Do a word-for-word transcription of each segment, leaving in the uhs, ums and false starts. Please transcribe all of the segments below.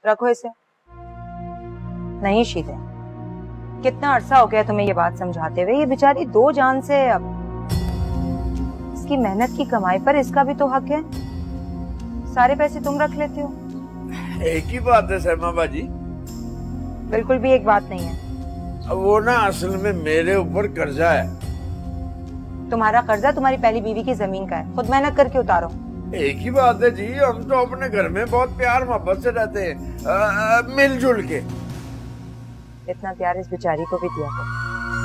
रखो इसे। नहीं शीते, कितना अरसा हो गया तुम्हें ये बात समझाते हुए। ये बेचारी दो जान से है, अब इसकी मेहनत की कमाई पर इसका भी तो हक है। सारे पैसे तुम रख लेते हो। एक ही बात है सैमा बाजी। बिल्कुल भी एक बात नहीं है। वो ना असल में मेरे ऊपर कर्जा है। तुम्हारा कर्जा तुम्हारी पहली बीवी की जमीन का है, खुद मेहनत करके उतारो। एक ही बात है जी, हम तो अपने घर में बहुत प्यार मोहब्बत से रहते हैं, मिलजुल के। इतना प्यार इस बेचारी को भी दिया करो।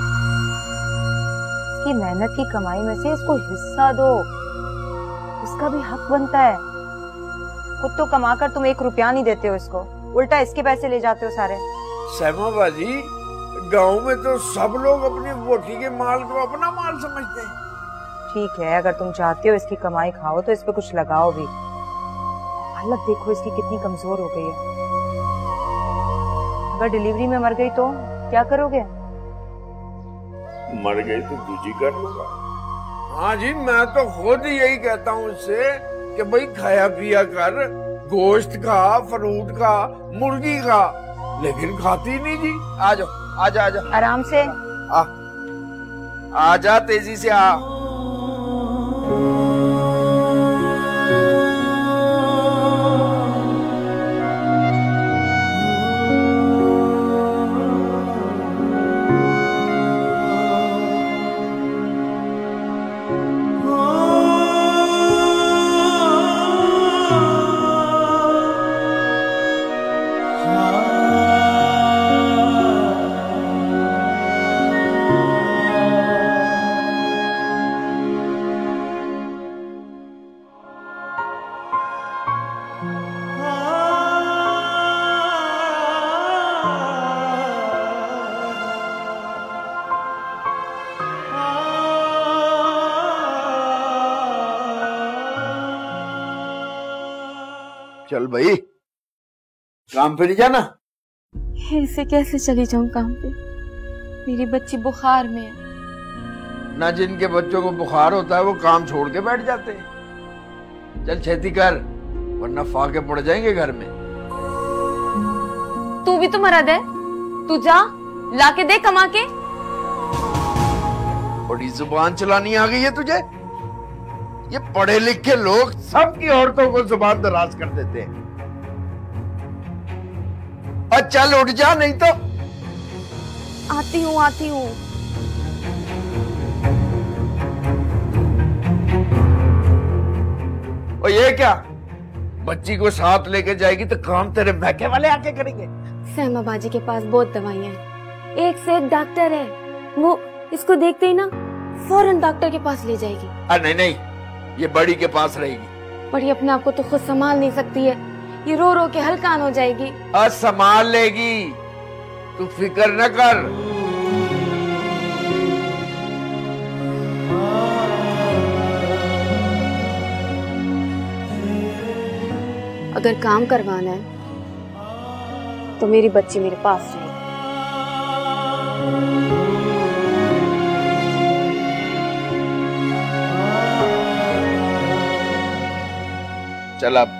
इसकी मेहनत की कमाई में से इसको हिस्सा दो, इसका भी हक बनता है। खुद तो कमाकर तुम एक रुपया नहीं देते हो इसको, उल्टा इसके पैसे ले जाते हो सारे। सैमा बाजी, गांव में तो सब लोग अपनी वोटी के माल को अपना माल समझते हैं। ठीक है, अगर तुम चाहते हो इसकी कमाई खाओ तो इस पे कुछ लगाओ भी। हालत देखो इसकी कितनी कमजोर हो गई है। अगर डिलीवरी में मर गई तो क्या करोगे? मर गई तो दूजी कर लूंगा। हाँ जी, मैं तो खुद यही कहता हूँ इससे कि भाई खाया पिया कर, गोश्त खा, फ्रूट खा, मुर्गी खा, लेकिन खाती नहीं जी। आ जाओ, आजा आजा, आराम से आ, आजा, तेजी से आ। चल भाई, काम पे नहीं जाना? ऐसे कैसे चली जाऊं काम पे? मेरी बच्ची बुखार में है। ना जिनके बच्चों को बुखार होता है वो काम छोड़ के बैठ जाते हैं। चल छेती कर, वरना फाके पड़ जाएंगे घर में। तू भी तो मर्द है, तू जा लाके दे कमा के। बड़ी जुबान चलानी आ गई है तुझे। ये पढ़े लिखे लोग सबकी औरतों को जुबान दराज कर देते हैं। और चल उठ जा, नहीं तो। आती हूँ आती हूँ। और ये क्या, बच्ची को साथ लेके जाएगी तो काम तेरे महके वाले आके करेंगे। सैमा बाजी के पास बहुत दवाइयां हैं, एक से एक डॉक्टर है। वो इसको देखते ही ना फौरन डॉक्टर के पास ले जाएगी। अरे नहीं नहीं, ये बड़ी के पास रहेगी। बड़ी अपने आप को तो खुद संभाल नहीं सकती है, ये रो रो के हलकान हो जाएगी। और संभाल लेगी, तू फिक्र न कर। अगर काम करवाना है तो मेरी बच्ची मेरे पास रहेगी। चल अब।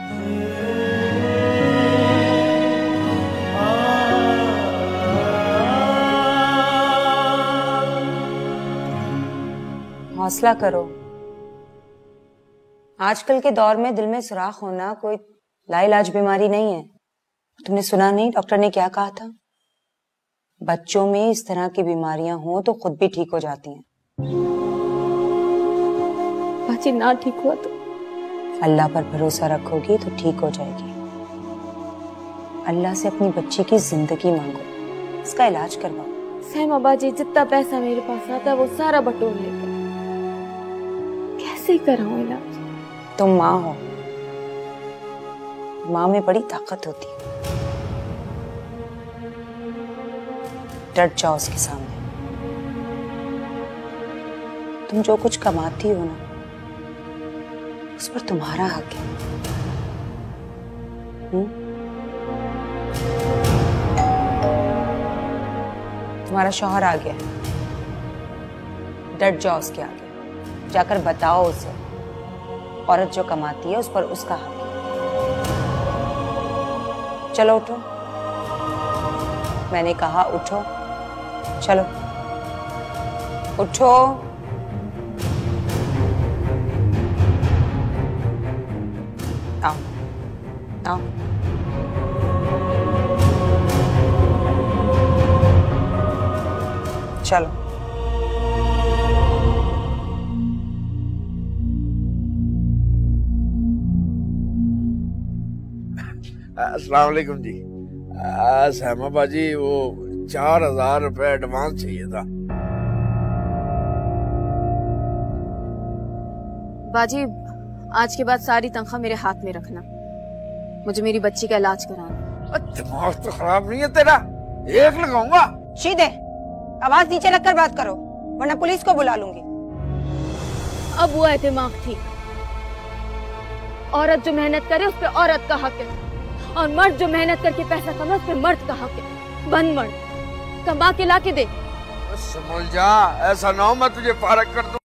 हौसला करो। आजकल के दौर में दिल में सुराख होना कोई लाइलाज बीमारी नहीं है। तुमने सुना नहीं डॉक्टर ने क्या कहा था? बच्चों में इस तरह की बीमारियां हो तो खुद भी ठीक हो जाती हैं। बच्ची ना ठीक हुआ तो? अल्लाह पर भरोसा रखोगी तो ठीक हो जाएगी। अल्लाह से अपनी बच्ची की जिंदगी मांगो, इसका इलाज करवाओ। सैमा बाजी, जितना पैसा मेरे पास आता है वो सारा बटोर लेकर कैसे कराऊं इलाज? तुम माँ हो, माँ में बड़ी ताकत होती है। डट जाओ उसके सामने। तुम जो कुछ कमाती हो ना, उस पर तुम्हारा हक है। हुँ? तुम्हारा शौहर आ गया, डट जाओ उसके आगे, जाकर बताओ उसे औरत जो कमाती है उस पर उसका हक है। चलो उठो, मैंने कहा उठो, चलो उठो। आओ आओ। चलो अस्सलाम वालेकुम जी। सहमा बाजी, वो चार हजार रुपए एडवांस चाहिए था। बाजी, आज के बाद सारी तनख्वाह मेरे हाथ में रखना, मुझे मेरी बच्ची का इलाज कराना। दिमाग तो खराब नहीं है तेरा, एक लगाऊंगा। शीदे, आवाज नीचे रखकर बात करो वरना पुलिस को बुला लूंगी। अब वो दिमाग ठीक। औरत जो मेहनत करे उस पे औरत का हक है, और मर्द जो मेहनत करके पैसा कमाए उस पे मर्द का हक है। बंद मर्द कमा के ला के दे। समझ जा, ऐसा ना हो मैं तुझे फारग कर दूं।